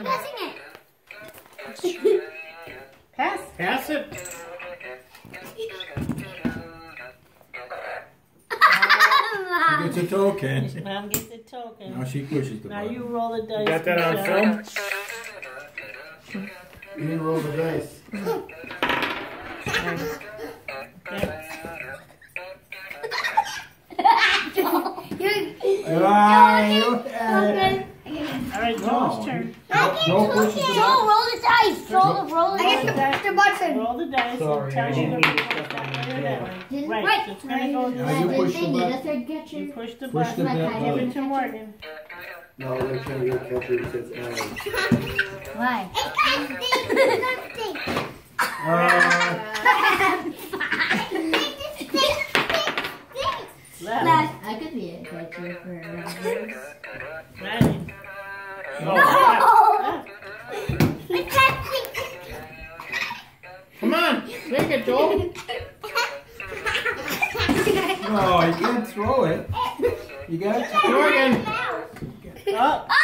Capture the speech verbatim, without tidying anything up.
Keep passing it. Pass. Pass it. She gets a token. Mom gets a token. Now she pushes the Now button. you roll the dice. You got that on Michelle. film? You didn't roll the dice. Alright, look at it. Alright, Joel's turn. Joel pushes the Joel, button. roll the dice. Joel, roll the I dice. get the button. Roll the dice Sorry, and tell I you didn't the mean to result that way or that way. Right, Right. so it's gonna go Now this you way. push the button. You push the Push button. the button. Give it to Morgan. No, they can't get catcher because Aaron. Why? Uh, Left. I could be a catcher for a Ready. No. Left. Come on. Take it, Joel. no, you can't throw it. You got it. Morgan. Oh.